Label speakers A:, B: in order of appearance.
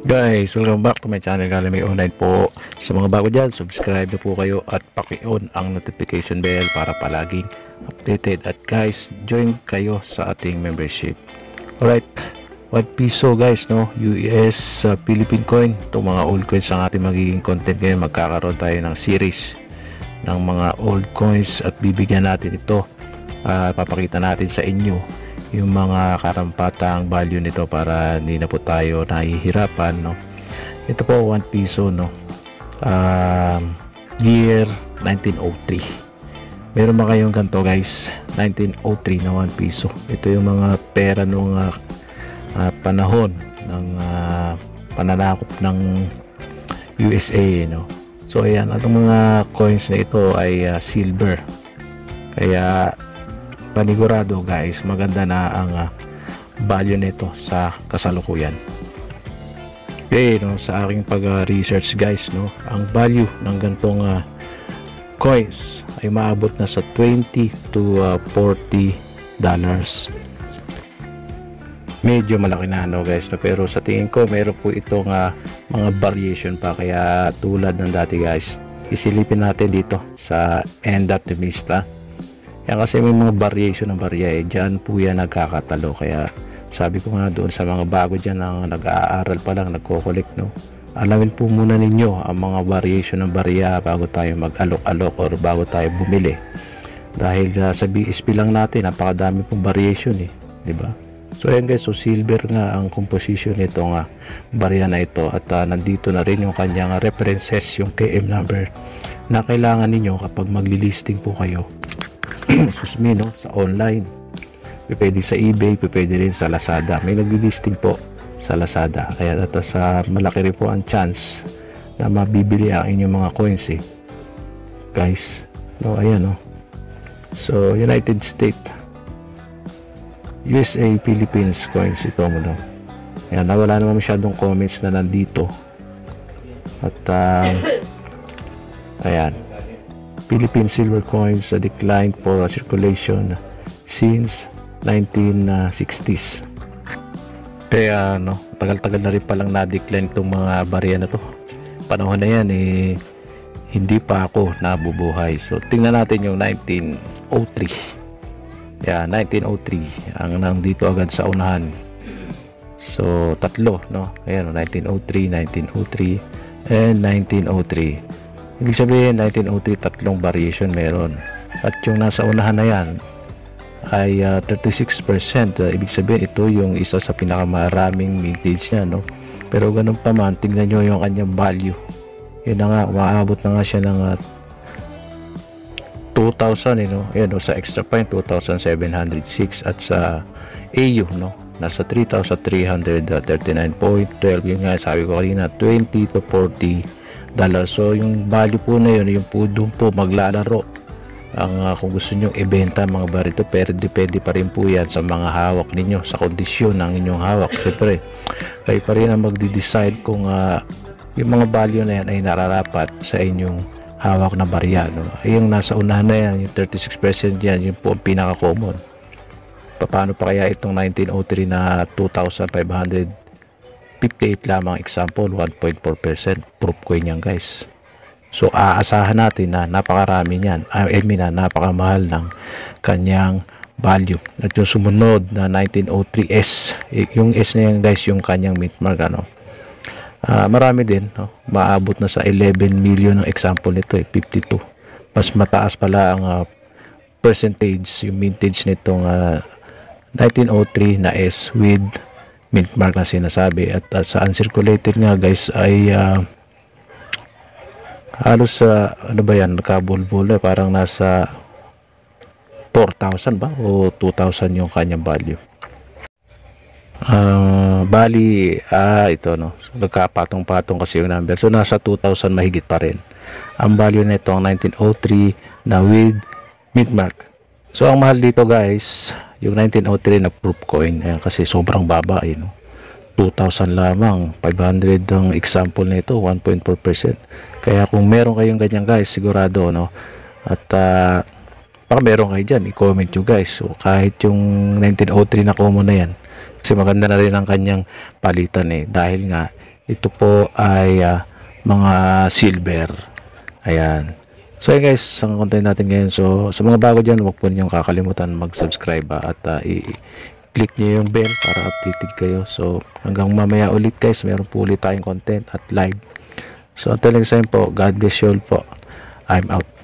A: Guys, welcome back to my channel, Kalami Online po. Sa mga bago dyan, subscribe na po kayo at paki-on ang notification bell para palaging updated. At guys, join kayo sa ating membership. Alright, 1 piso guys, no? US Philippine coin. Itong mga old coins ang ating magiging content ngayon. Magkakaroon tayo ng series ng mga old coins at bibigyan natin ito. Papakita natin sa inyo yung mga karampatang value nito para hindi na po tayo nahihirapan, no? Ito po 1 piso, no? Year 1903. Meron ba kayong ganito guys? 1903 na 1 piso. Ito yung mga pera nung panahon ng pananakop ng USA, no? So ayan, atong mga coins na ito ay silver. Kaya panigurado guys, maganda na ang value nito sa kasalukuyan. Okay, no, sa aking pag-research guys, no, ang value ng gantong coins ay maabot na sa 20 to 40 dollars. Medyo malaki na, no guys, no? Pero sa tingin ko meron po itong mga variation pa, kaya tulad ng dati guys, isilipin natin dito sa end optimista. Yan kasi may mga variation ng barya, dyan po yan nagkakatalo. Kaya sabi ko nga doon sa mga bago dyan ang nag-aaral pa lang, nagko-collect, no, alamin po muna ninyo ang mga variation ng barya bago tayo mag-alok-alok or bago tayo bumili. Dahil sa BSP lang natin, napakadami pong variation, di ba? So ayan guys, so silver nga ang composition nito nga barya na ito, at nandito na rin yung kanyang references, yung KM number na kailangan ninyo kapag magli-listing po kayo. Susmi, no, sa online. Pwede sa eBay, pwede rin sa Lazada. May nagli-listing po sa Lazada. Kaya sa malaki rin po ang chance na mabibili ang inyong mga coins, guys. No, ayan, no. So, United States, USA, Philippines coins ito mo, no. Ayan, wala naman masyadong comments na nandito. At ayan, Philippine silver coins declined for circulation since 1960s. Kaya no, tagal-tagal na rin palang na-decline itong mga barya na to. Panahon na yan hindi pa ako nabubuhay. So tingnan natin yung 1903. Yeah, 1903 ang nandito agad sa unahan. So tatlo, no? Ayan, 1903, 1903 and 1903. Ibig sabihin 1903 tatlong variation meron. At yung nasa unahan na yan ay 36%. Ibig sabihin ito yung isa sa pinakamaraming mintage niya, no? Pero ganun pa man, tingnan nyo yung kanyang value. Yun na nga, umaabot na nga siya ng 2,000, no? Ayan, no, sa extra point 2,706, at sa AU, no, nasa 3,339.12. Yun nga, sabi ko kanina, 20 to 40 dollars. So yung value po na yun, yung po doon po maglalaro ang kung gusto nyo ibenta mga barito, pero depende pa rin po yan sa mga hawak ninyo, sa kondisyon ng inyong hawak. Siyempre kayo pa rin ang magde-decide kung yung mga value na yan ay nararapat sa inyong hawak na barya, no? Yung nasa unahan na yan, yung 36% yan, yun po ang pinaka-common. Paano pa kaya itong 1903 na 2,558 lamang, example 1.4% proof coin yan guys. So aasahan natin na napakarami niyan, napakamahal ng kanyang value. At yung sumunod na 1903S, yung S na yan guys, yung kanyang mint mark, ano, marami din, no? Maabot na sa 11 million ang example nito, 52. Mas mataas pala ang percentage, yung mintage nitong 1903 na S with mint mark na sinasabi. At sa uncirculated nga guys ay halos ano ba yan, nakabulbul, parang nasa 4,000 ba o 2,000 yung kanyang value. Bali ito, no, nagkapatong-patong kasi yung number, so nasa 2,000 mahigit pa rin ang value nito ang 1903 na with mint mark. So ang mahal dito guys, yung 1903 na proof coin, ayan, kasi sobrang baba, no? 2,000 lamang, 500 ang example nito, 1.4%. Kaya kung meron kayong ganyan guys, sigurado, no? At baka meron kayo dyan, i-comment nyo guys. So kahit yung 1903 na common na yan, kasi maganda na rin ang kanyang palitan, dahil nga ito po ay mga silver. Ayan. So yun guys, ang content natin ngayon. So sa mga bago dyan, huwag po niyong kakalimutan mag-subscribe at i-click niyo yung bell para updated kayo. So hanggang mamaya ulit guys, meron po ulit tayong content at live. So until next time po, God bless you all po. I'm out.